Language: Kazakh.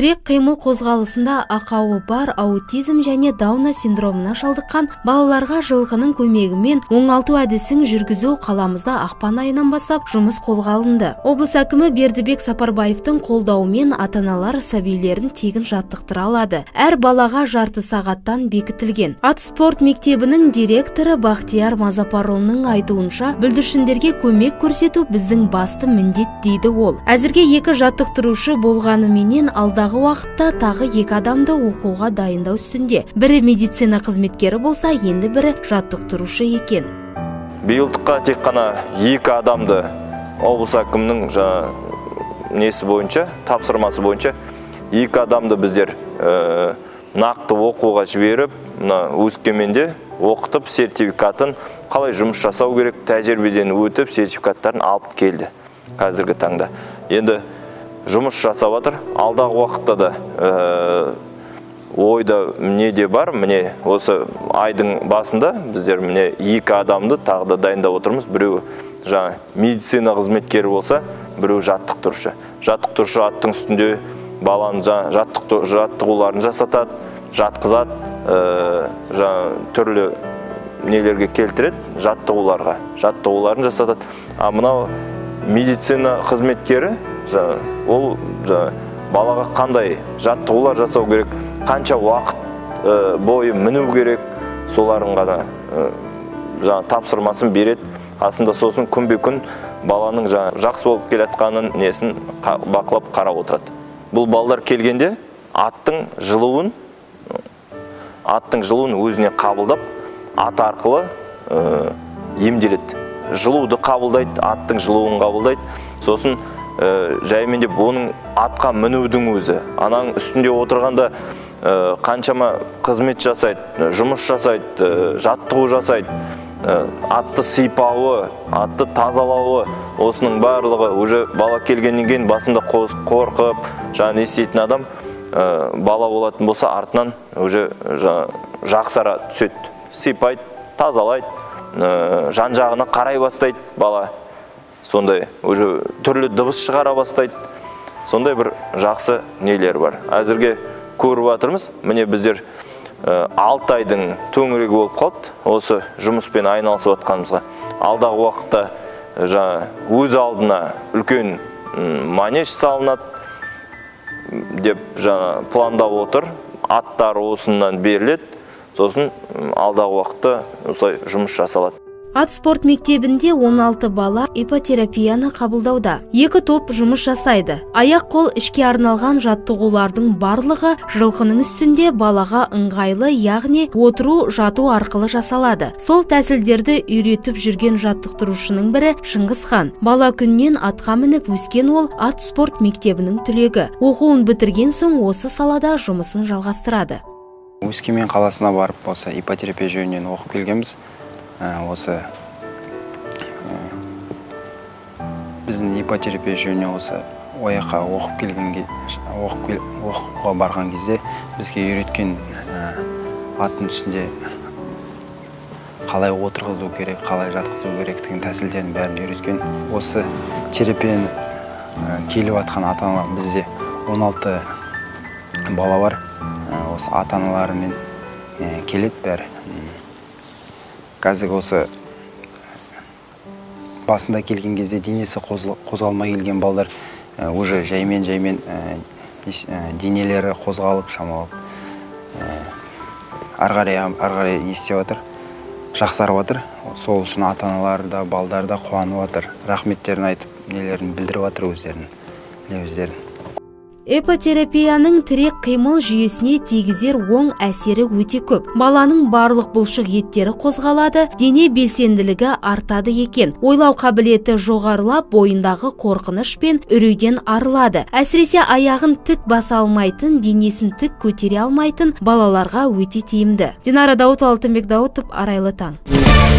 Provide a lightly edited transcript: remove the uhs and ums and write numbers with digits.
Тірек қимыл қозғалысында ақауы бар аутизм және Дауна синдромына шалдыққан балаларға жылқының көмегімен оңалту әдісін жүргізу қаламызда ақпан айынан бастап жұмыс қолға алынды. Облыс әкімі Бердібек Сапарбаевтың қолдауымен ата-аналар сәбилерін тегін жаттықтыра алады. Әр балаға жарты сағаттан бекітілген. Ат спорт мектебінің директоры Бақтияр Мазапарұлының айтуынша, бүлдіршіндерге көмек көрсету біздің басты міндет дейді ол. Әзірге 2 жаттықтырушы болғанымен алдағы уақытта тағы 2 адамды оқуға дайындау үстінде. Бірі медицина қызметкері болса, енді бірі жаттықтырушы екен. Биылдыққа тек қана 2 адамды облыс әкімінің несі бойынша, тапсырмасы бойынша 2 адамды біздер нақты оқуға жіберіп, Өскеменде оқытып, сертификатын қалай жұмыс жасау керек, тәжірибеден өтіп, сертификаттарын алып келді қазіргі таңда. Енді жұмыс жасап жатыр. Алдағы уақытта да ойда неде бар, міне осы айдың басында біздер міне 2 адамды тағы да дайындап отырмыз. Біреу медицина қызметкері болса, біреу жаттықтырушы. Жаттықтырушы аттың үстінде баланың жаттығуларын жасатады, жатқызады, түрлі нелерге келтіреді, жаттығуларын жасатады. А мынау медицина қызметкері ол балаға қандай жаттығулар жасау керек, қанша уақыт бойы міну керек, соларын ғана тапсырмасын береді. Қасында сосын күнбе-күн баланың жақсы болып келатқанын несін бақылап қарап отырады. Бұл балалар келгенде аттың жылуын өзіне қабылдап, ат арқылы емделеді. Жылуды қабылдайды, аттың жылуын қабылдайды. Сосын жаймен деп оның атқа мінудің өзі, ананың үстінде отырғанда қаншама қызмет жасайды, жұмыс жасайды, жаттығу жасайды, атты сипауы, атты тазалауы, осының барлығы уже бала келгеннен кейін басында қорқып, не істейтін адам бала болатын болса артынан уже жақсара түседі, сипайды, тазалайды, жан-жағына қарай бастайды бала. Сондай уже түрлі дыбыс шығара бастайды. Сондай бір жақсы нелер бар. Әзірге көріп жатырмыз. Міне біздер 6 айдың төңірегі болып қалды. Осы жұмыспен айналысып жатқанымызға. Алдағы уақытта өз алдына үлкен манеж салынады деп пландап отыр. Аттар осынан беріледі. Сосын алдағы уақытта осылай жұмыс жасалады. Ат спорт мектебінде 16 бала ипотерапияны қабылдауда. 2 топ жұмыс жасайды. Аяқ-қол ішке арналған жаттығулардың барлығы жылқының үстінде балаға ыңғайлы, яғни отыру, жату арқылы жасалады. Сол тәсілдерді үйретіп жүрген жаттықтырушының бірі Шыңғысхан. Бала күннен атқа мініп өскен ол ат спорт мектебінің түлегі. Оқуын бітірген соң осы салада жұмысын жалғастырады. Өскемен қаласына барып, осы ипотерапия жөнінен оқып келгенбіз. Осы біздің ипотерапия жөніне осы ояққа оқуға барған кезде бізге үйреткен аттың үстінде қалай отырғызу керек, қалай жатқызу керектігін тәсілдерін бәрін үйреткен. Осы терапияны келіп атқан ата-аналар бізде 16 бала бар. Осы ата-аналарымен келеді бәрі. Қазір осы басында келген кезде денесі қозғалмай келген балдар уже жаймен денелері қозғалып, шамалып арғарай естеп жатыр, жақсарып жатыр. Сол үшін ата-аналар да, балдар да қуанып жатыр. Рахметтерін айтып, нелерін білдіріп жатыр өздерін. Эпотерапияның тірек қимыл жүйесіне тигізер оң әсері өте көп. Баланың барлық бұлшық еттері қозғалады, дене белсенділігі артады екен. Ойлау қабілеті жоғарылап, бойындағы қорқыныш пен үрейден арылады. Әсіресе аяғын тік баса алмайтын, денесін тік көтере алмайтын балаларға өте тиімді. Динара Дауыт, Алтынбек Даутов, Арайлы таң.